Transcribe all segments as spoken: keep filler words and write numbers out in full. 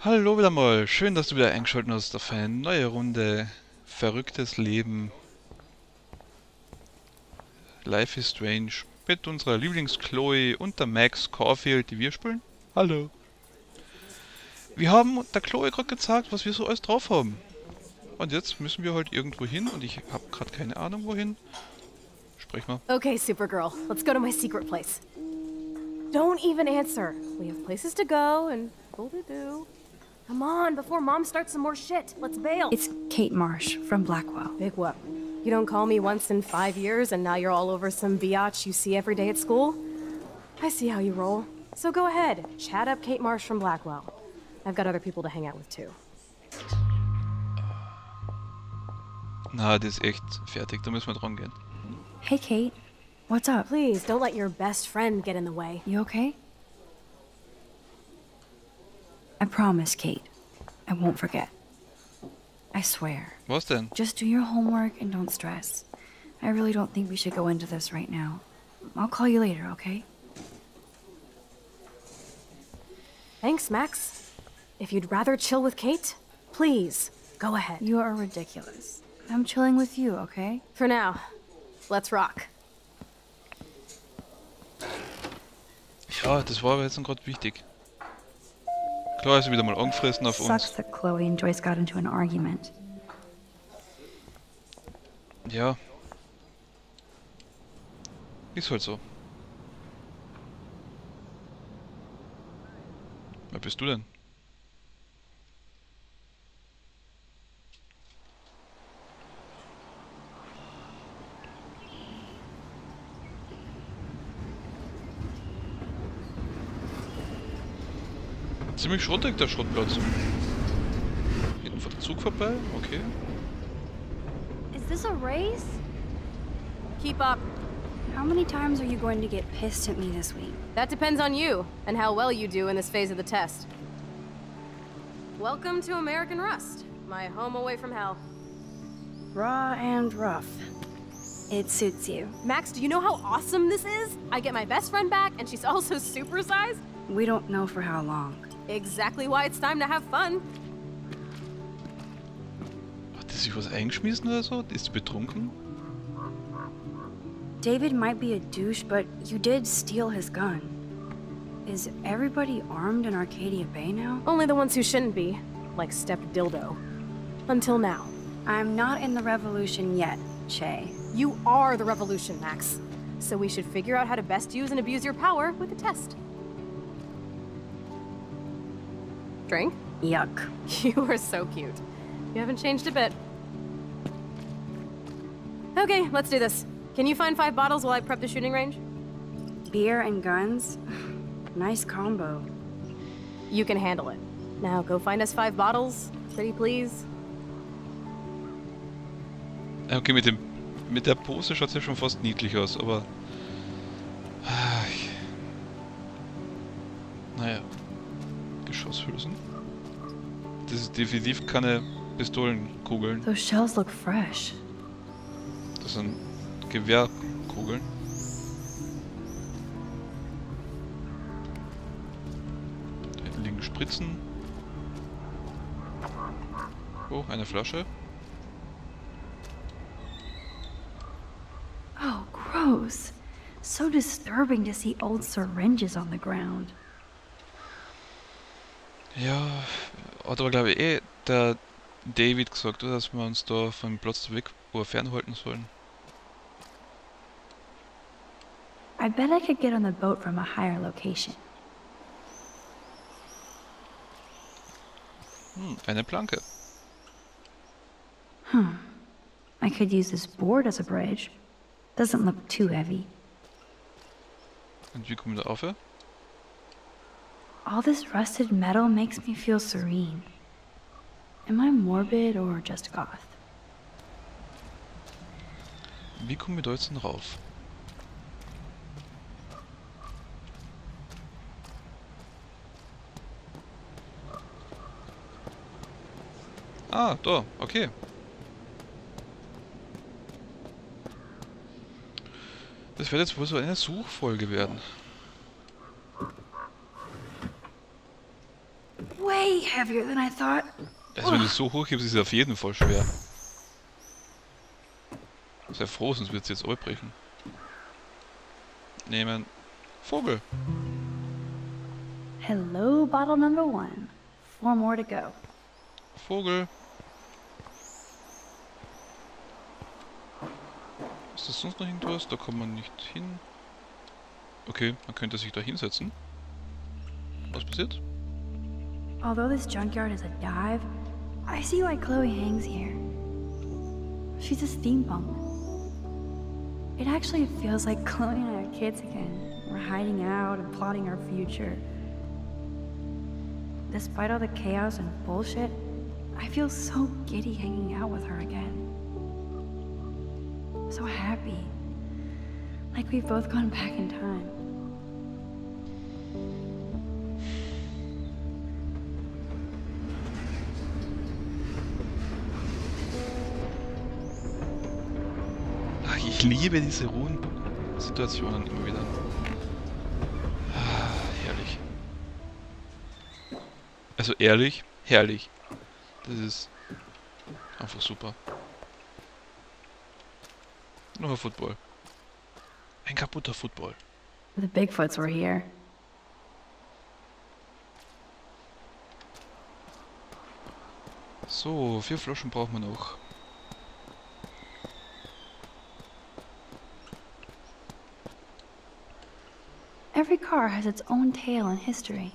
Hallo wieder mal, schön, dass du wieder eingeschaltet hast auf eine neue Runde Verrücktes Leben. Life is Strange mit unserer Lieblings-Chloe und der Max Caulfield, die wir spielen. Hallo. Wir haben der Chloe gerade gezeigt, was wir so alles drauf haben. Und jetzt müssen wir halt irgendwo hin und ich habe gerade keine Ahnung wohin. Sprech mal. Okay, Supergirl, let's go to my secret place. Don't even answer. We have places to go and people to do. Come on, before Mom starts some more shit. Let's bail. It's Kate Marsh from Blackwell. Big whoop. You don't call me once in five years and now you're all over some biatch you see every day at school? I see how you roll. So go ahead, chat up Kate Marsh from Blackwell. I've got other people to hang out with too. Na, das ist echt fertig, da müssen wir dran gehen. Hey, Kate. What's up? Please, don't let your best friend get in the way. You okay? I promise, Kate. I won't forget. I swear. Was denn? Just do your homework and don't stress. I really don't think we should go into this right now. I'll call you later, okay? Thanks, Max. If you'd rather chill with Kate, please, go ahead. You are ridiculous. I'm chilling with you, okay? For now, let's rock. Ja, das war aber jetzt gerade wichtig. Klar ist er wieder mal angefressen auf Sucks uns. that Chloe and Joyce got into an argument. Ja. Ist halt so. Wer bist du denn? Ziemlich schrottig der Schrottplatz. Hinten vor der Zug vorbei? Okay. Is this a race? Keep up. How many times are you going to get pissed at me this week? That depends on you and how well you do in this phase of the test. Welcome to American Rust, my home away from hell. Raw and rough. It suits you. Max, do you know how awesome this is? I get my best friend back and she's also supersized. We don't know for how long. Exactly why it's time to have fun. Hat die sich was eingeschmissen oder so? Ist sie betrunken? David might be a douche, but you did steal his gun. Is everybody armed in Arcadia Bay now? Only the ones who shouldn't be, like Step Dildo. Until now. I'm not in the revolution yet, Che. You are the revolution, Max. So we should figure out how to best use and abuse your power with a test. Drink? Yuck. You are so cute. You haven't changed a bit. Okay, let's do this. Can you find five bottles while I prep the shooting range? Beer and guns? Nice combo. You can handle it. Now go find us five bottles, pretty please. Okay, mit dem mit der Pose schaut es ja schon fast niedlich aus, aber... Ah, ich- Naja. Geschosshülsen. Das ist definitiv keine Pistolenkugeln. Those shells look fresh. Das sind Gewehrkugeln. Da hinten liegen Spritzen. Oh, eine Flasche. Oh, gross. So disturbing to see old syringes on the ground. Ja, hat aber glaube ich eh der David gesagt, oder, dass wir uns da vom Platz weg wo fernhalten sollen. I bet I could get on the boat from a higher location. Hm, eine Planke. Hmm. I could use this board as a bridge. Doesn't look too heavy. Und wie kommen wir da auf? All this rusted metal makes me feel serene. Am I morbid or just goth? Wie kommen wir da jetzt denn rauf? Ah, da, okay. Das wird jetzt wohl so eine Suchfolge werden. Wait! way heavier than I thought. Also wenn du es so hoch hebst, ist es auf jeden Fall schwer. Sei froh, sonst wird es jetzt aufbrechen. Nehmen. Vogel. Hello, bottle number one. Four more to go. Vogel. Ist das sonst noch irgendwas? Da kommt man nicht hin. Okay, man könnte sich da hinsetzen. Was passiert? Although this junkyard is a dive, I see why Chloe hangs here. She's a steampunk. It actually feels like Chloe and I are kids again. We're hiding out and plotting our future. Despite all the chaos and bullshit, I feel so giddy hanging out with her again. So happy. Like we've both gone back in time. Ach, ich liebe diese Ruhensituationen immer wieder. Ah, herrlich. Also ehrlich, herrlich. Das ist einfach super. Noch ein Football. Ein kaputter Football. The Bigfoots were here. So, vier Flaschen brauchen wir noch. Every car has its own tale and history.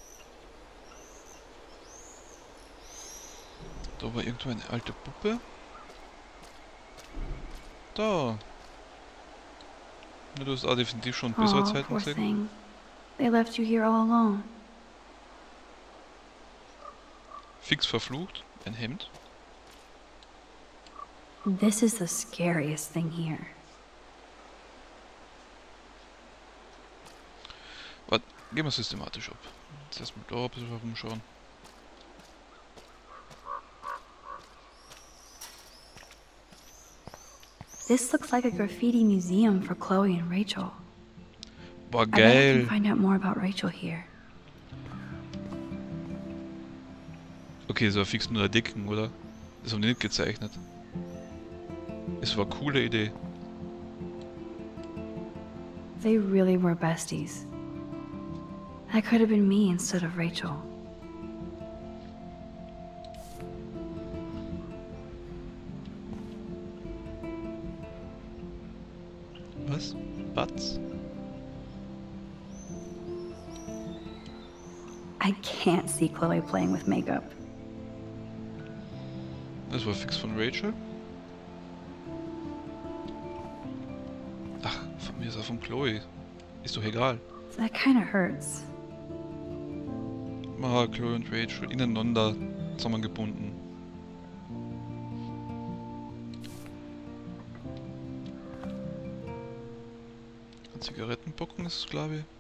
Da war irgendwo eine alte Puppe. Da. Ja, du hast auch definitiv schon bessere Oh, Zeiten poor gesehen. thing. They left you here all alone. Fix verflucht. Ein Hemd. This is the scariest thing here. Warte, gehen wir systematisch ab. Jetzt erstmal da ein bisschen herumschauen. This looks like a graffiti museum for Chloe and Rachel. Boah, I bet I geil. can find out more about Rachel here. Okay, das war fix nur der Dicken, oder? Das haben die nicht gezeichnet. Es war eine coole Idee. They really were besties. That could have been me instead of Rachel. Was? Batz? I can't see Chloe playing with makeup. Das war fix von Rachel. Ach, von mir ist er von Chloe. Ist doch egal. That kind of hurts. Ah, Chloe und Rachel ineinander zusammengebunden. Ein Zigarettenbocken ist es, glaube ich.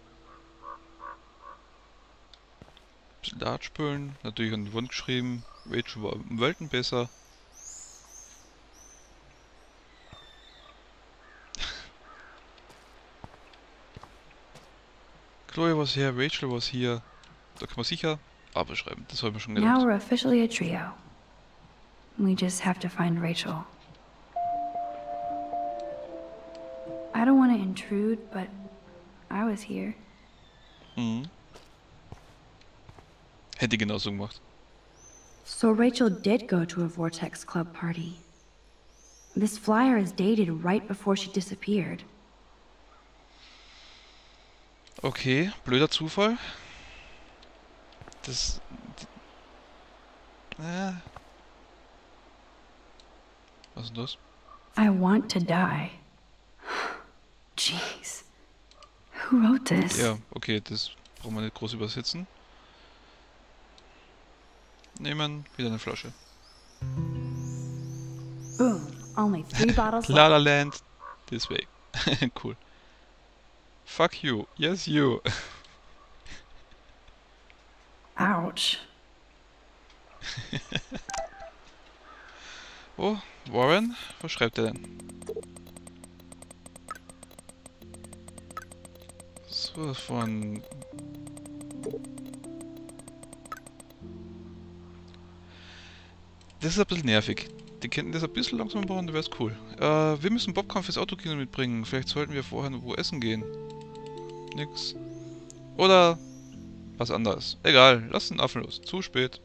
Ein bisschen Dart spielen, natürlich an die Wand geschrieben. Rachel war um Welten besser. Chloe was hier, Rachel was hier. Da kann man sicher aber schreiben, das haben wir schon Now gelernt. we're officially a trio. We just have to find Rachel. I don't want to intrude, but I was here. Mhm. Hätte ich genauso gemacht. So Rachel did go to a Vortex Club party. This flyer is dated right before she disappeared. Okay, blöder Zufall. Das... Äh. Was ist denn das? I want to die. Jeez. Who wrote this? Ja, okay, das brauchen wir nicht groß übersetzen. Nehmen, wieder eine Flasche. Boom. Only three bottles La left. La Land, this way. Cool. Fuck you, yes you. Ouch. Oh, Warren, was schreibt er denn? So von... Das ist ein bisschen nervig. Die könnten das ein bisschen langsam bauen, dann wäre es cool. Äh, wir müssen Popcorn fürs Autokino mitbringen. Vielleicht sollten wir vorher noch wo essen gehen. Nix. Oder was anderes. Egal, lass den Affen los. Zu spät.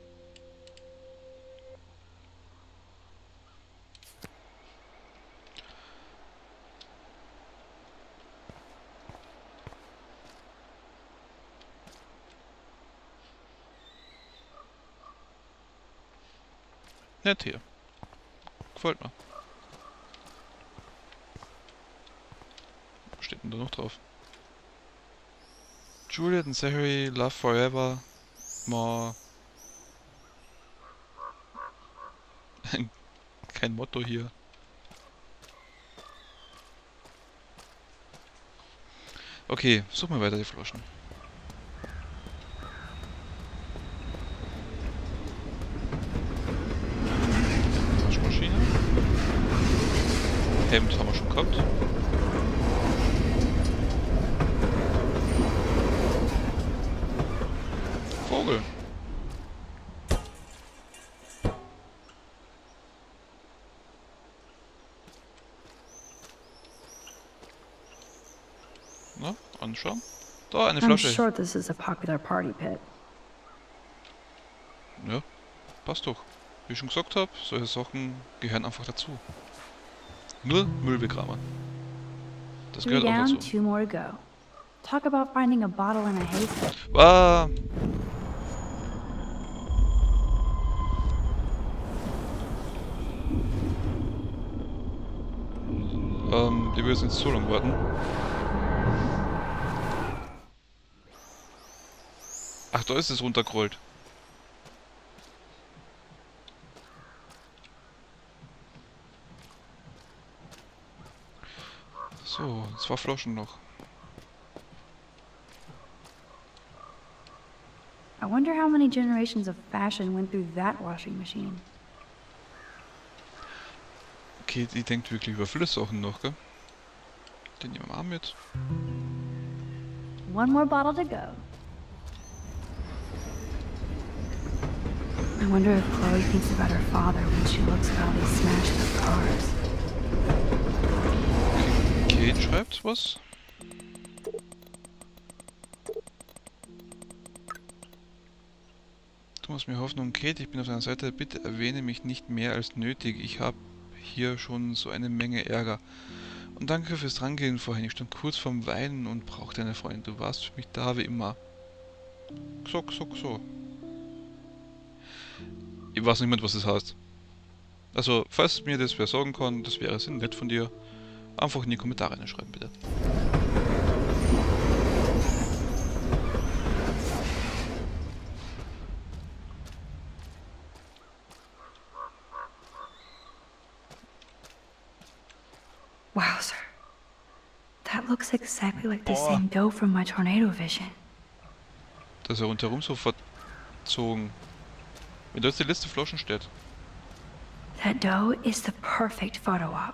Nett hier. Gefällt mir. Was steht denn da noch drauf? Juliet and Zachary, love forever. More. Kein Motto hier. Okay, such mal weiter die Flaschen. Waschmaschine. Hemd haben wir schon gehabt. Vogel. Na, anschauen. Da, eine I'm Flasche. sure this is a popular party pit. Ja, passt doch. Wie ich schon gesagt habe, solche Sachen gehören einfach dazu. Nur Müll begraben. Das Three gehört auch down, dazu. two more to go. Talk about finding a bottle in a haystack. Ah. Ähm, die würden jetzt so lange warten. Ach, da ist es runtergerollt. So, zwei Flaschen noch. I wonder how many generations of fashion went through that washing machine. Okay, die denkt wirklich über viele Sachen noch, gell? Den nehmen wir auch mit. One more bottle to go. I wonder if Chloe thinks about her father when she looks at all these smashed up cars. Kate schreibt was. Du machst mir Hoffnung, Kate, ich bin auf deiner Seite. Bitte erwähne mich nicht mehr als nötig. Ich habe hier schon so eine Menge Ärger. Und danke fürs Drangehen vorhin. Ich stand kurz vorm Weinen und brauchte eine Freundin. Du warst für mich da wie immer. So, so, so. Ich weiß nicht mehr, was das heißt. Also, falls mir das wer sagen kann, das wäre sehr nett von dir. Einfach in die Kommentare schreiben, bitte. Wow, sir. That looks exactly like the Boah. same dough from my tornado vision. Das ist ja rundherum so verzogen. Wenn da jetzt die letzte Flaschen steht. That dough is the perfect photo op.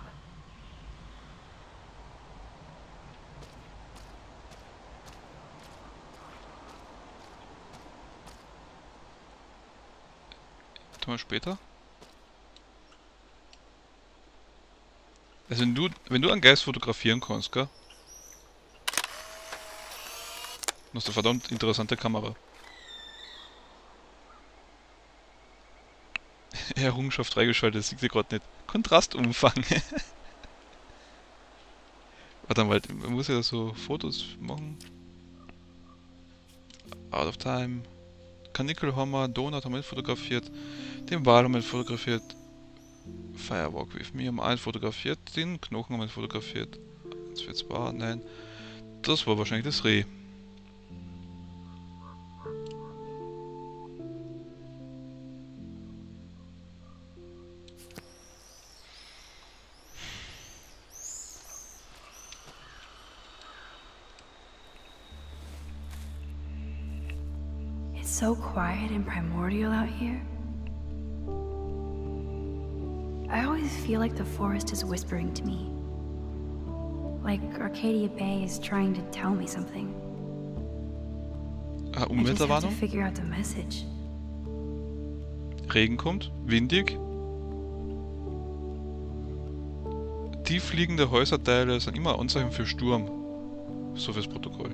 Tun wir später. Also wenn du, wenn du einen Geist fotografieren kannst, gell? Du hast eine verdammt interessante Kamera. Errungenschaft freigeschaltet, das sieht ihr gerade nicht. Kontrastumfang. Warte mal, man muss ja so Fotos machen. Out of time. Kanickelhammer, Donut haben wir nicht fotografiert. Den Wal haben wir nicht fotografiert. Firewalk with me haben wir einen fotografiert. Den Knochen haben wir nicht fotografiert. Das wird zwar, nein. Das war wahrscheinlich das Reh. It's so quiet and primordial out here. I always feel like the forest is whispering to me. Like Arcadia Bay is trying to tell me something. Ah, I just have to Umwelterwarnung. figure out the message. Regen kommt, windig. tieffliegende Häuserteile sind immer Anzeichen für Sturm. So fürs Protokoll.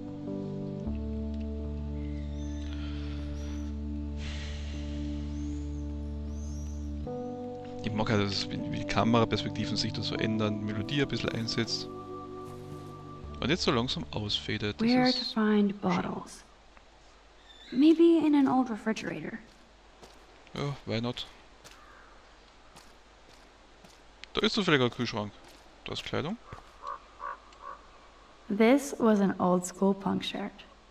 Ich mag halt, dass wie die Kameraperspektiven sich da so ändern, Melodie ein bisschen einsetzt. Und jetzt so langsam ausfädet. Das Where ist to find bottles? Maybe in an old refrigerator. ja, why not? Da ist zufällig ein Kühlschrank. Da ist Kleidung. This was an old school punk shirt.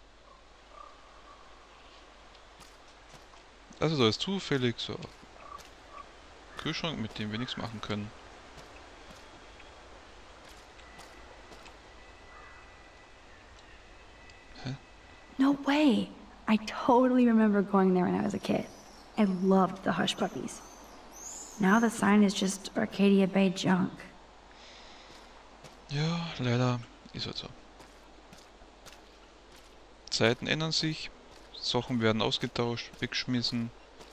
Also da ist zufällig so ein Kühlschrank, mit dem wir nichts machen können. Hä? No way! I totally remember going there when I was a kid. I loved the Hush Puppies. Now the sign is just Arcadia Bay junk. Ja, leider ist halt so. Zeiten ändern sich, Sachen werden ausgetauscht, weggeschmissen.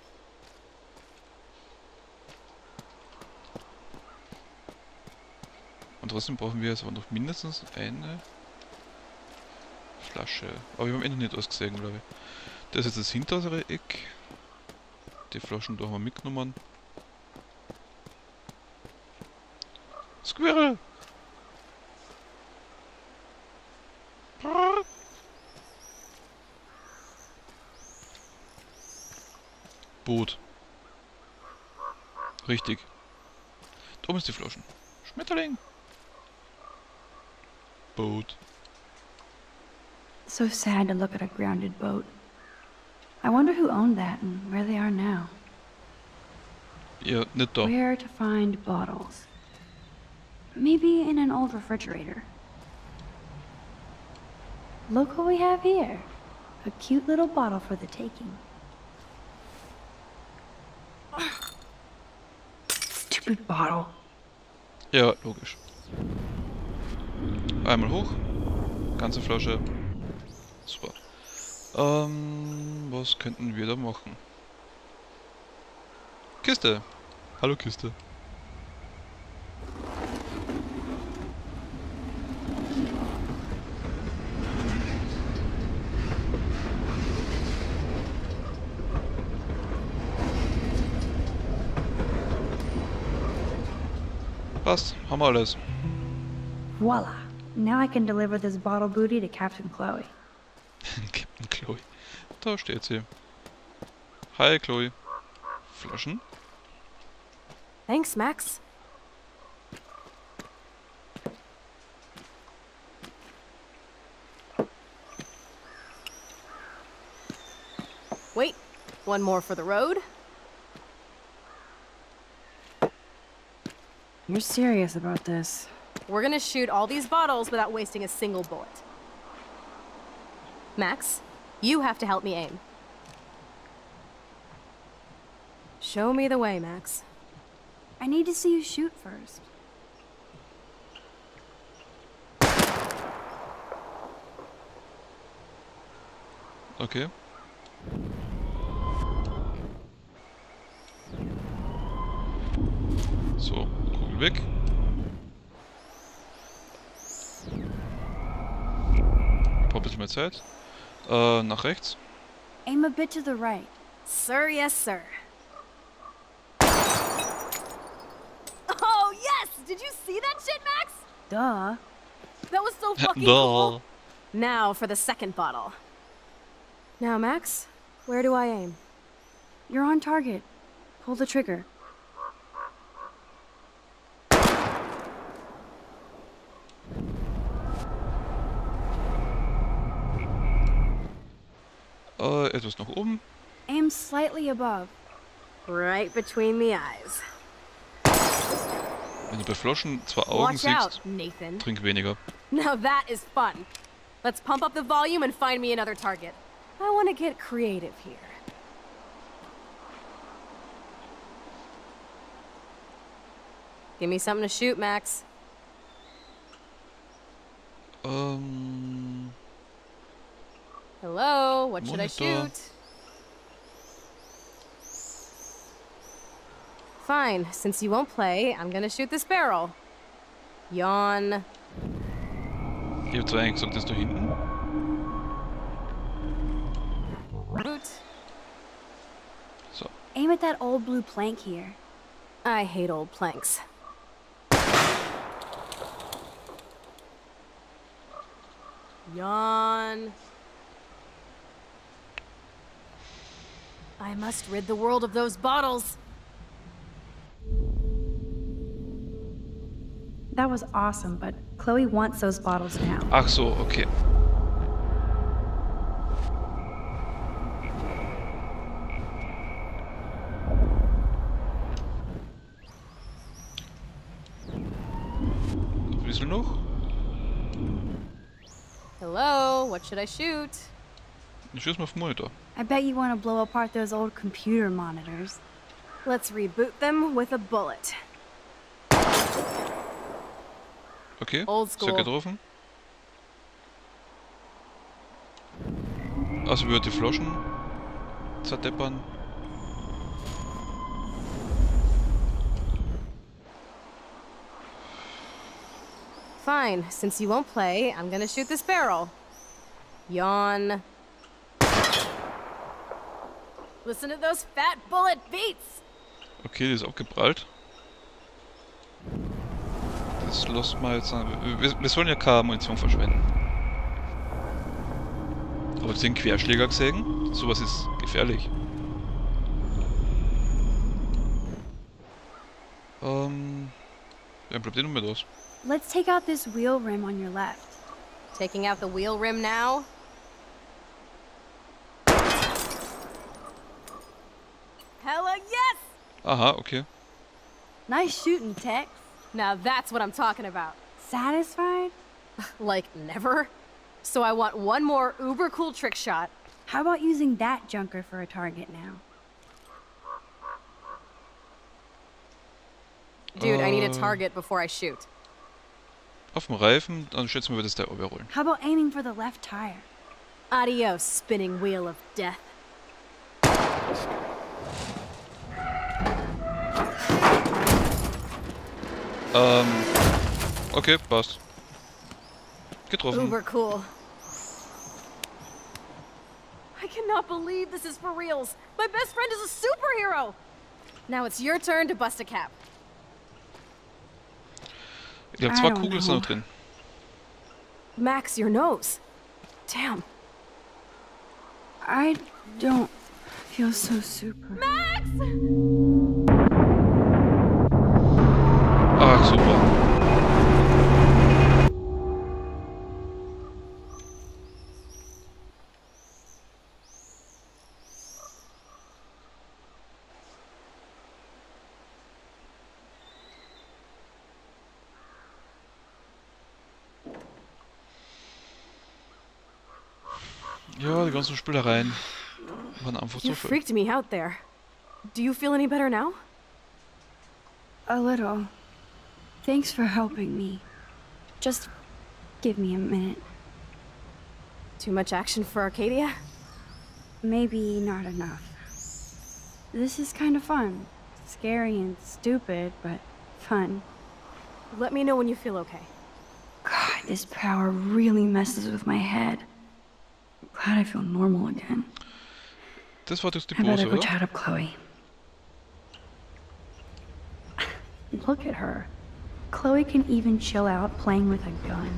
Und trotzdem brauchen wir jetzt aber noch mindestens eine Flasche. Aber wir haben eh noch nicht ausgesehen, glaube ich. Das ist jetzt das hintere Eck. Die Flaschen da haben wir mitgenommen. Squirrel! Boot. Richtig. Drum ist die Flaschen. Schmetterling. Boot. So sad to look at a grounded boat. I wonder who owned that and where they are now. Ja, nicht da. Where to find bottles? Maybe in an old refrigerator. Look what we have here. A cute little bottle for the taking. Stupid bottle. Ja, logisch. Einmal hoch. Ganze Flasche. Super. Ähm, was könnten wir da machen? Kiste. Hallo Kiste. Passt, haben wir alles. Voila. Now I can deliver this bottle booty to Captain Chloe. Captain Chloe. Da steht sie. Hi Chloe. Flaschen? Thanks, Max. Wait, one more for the road. You're serious about this? We're gonna shoot all these bottles without wasting a single bullet. Max, you have to help me aim. Show me the way, Max. I need to see you shoot first. Okay. So, Kugel weg. Ich brauche ein bisschen mehr Zeit. Äh, nach rechts. Aim a bit to the right. Sir, yes, sir. Oh, yes! Did you see that shit, Max? Duh. That was so fucking Duh. cool. Now for the second bottle. Now, Max, where do I aim? You're on target. Pull the trigger. Äh, etwas nach oben. Aim slightly above. Right between the eyes. Wenn du bei Flaschen zwei Augen Watch out, siehst, Nathan. trink weniger. Now that is fun. Let's pump up the volume and find me another target. I want to get creative here. Give me something to shoot, Max. Ähm, Hello, what should I Monitor. shoot? Fine, since you won't play, I'm gonna shoot this barrel. Yawn. Ich habe zwar eigentlich gesagt, dass du hinten. Boot. So. Aim at that old blue plank here. I hate old planks. Yawn. I must rid the world of those bottles. That was awesome, but Chloe wants those bottles now. Ach so, okay. Ein bisschen noch. Hello, what should I shoot? Ich schieß mal auf den Monitor. I bet you want to blow apart those old computer monitors. Let's reboot them with a bullet. Okay, Old sehr school. getroffen. Also wird die Flaschen zerdeppern. Fine, since you won't play, I'm gonna shoot this barrel. Yawn. Listen to those fat bullet beats! Okay, die ist abgeprallt. Das lassen wir jetzt an. Wir, wir sollen ja keine Munition verschwenden. Aber den Querschläger gesehen? Sowas ist gefährlich. Ähm. Ja, bleibt eh nur mit aus. Let's take out this wheel rim on your left. Taking out the wheel rim now? Hella yes! Aha, okay. Nice shooting, Tex. Now that's what I'm talking about. Satisfied? Like, never? So I want one more uber cool trick shot. How about using that junker for a target now? Dude, I need a Äh. target before I shoot. Auf dem Reifen, dann schätzen wir, wird es der überrollen. How about aiming for the left tire? Adios, spinning wheel of death. Ähm. Okay, passt. Getroffen. Uber cool. I cannot believe this is for reals. My best friend is a superhero. Now it's your turn to bust a cap. Ich habe I zwei don't Kugeln know. noch drin. Max, your nose. Damn. I don't feel so super. Max! Ach, super. Ja, die ganzen Spielereien waren einfach You so viel. freaked me out there. Do you feel any better now? A little. Thanks for helping me. Just give me a minute. Too much action for Arcadia? Maybe not enough. This is kind of fun. Scary and stupid, but fun. Let me know when you feel okay. God, this power really messes with my head. Glad I feel normal again. Das war das die I better Pose, go oder? chat up Chloe. Look at her. Chloe can even chill out playing with a gun.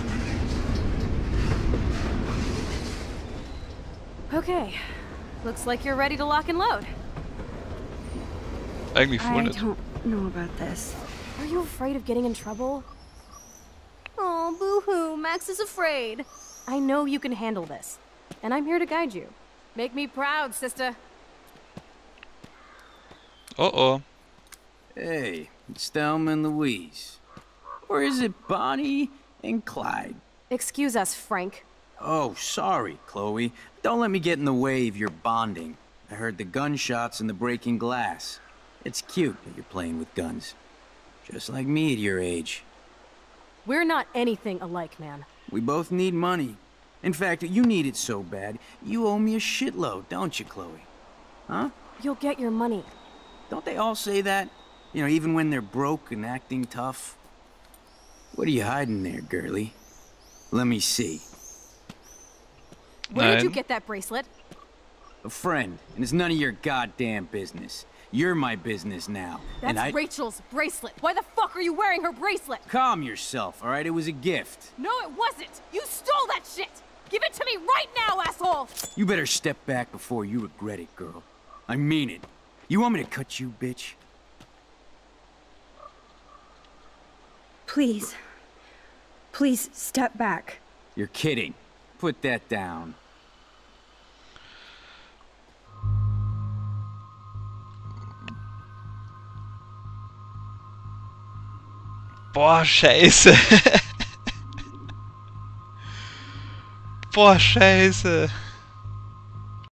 Okay. Looks like you're ready to lock and load. Eigentlich voll I nicht. don't know about this. Are you afraid of getting in trouble? Oh, boo-hoo, Max is afraid. I know you can handle this, and I'm here to guide you. Make me proud, sister. Oh oh. Hey, it's Thelma and Louise. Or is it Bonnie and Clyde? Excuse us, Frank. Oh, sorry, Chloe. Don't let me get in the way of your bonding. I heard the gunshots and the breaking glass. It's cute that you're playing with guns. Just like me at your age. We're not anything alike, man. We both need money. In fact, you need it so bad, you owe me a shitload, don't you, Chloe? Huh? You'll get your money. Don't they all say that? You know, even when they're broke and acting tough? What are you hiding there, girlie? Let me see. Where did you Nein. get that bracelet? A friend, and it's none of your goddamn business. You're my business now, That's and I... Rachel's bracelet. Why the fuck are you wearing her bracelet? Calm yourself, all right? It was a gift. No, it wasn't. You stole that shit. Give it to me right now, asshole. You better step back before you regret it, girl. I mean it. You want me to cut you, bitch? Please. Please step back. You're kidding. Put that down. Boah, scheiße. Boah, scheiße.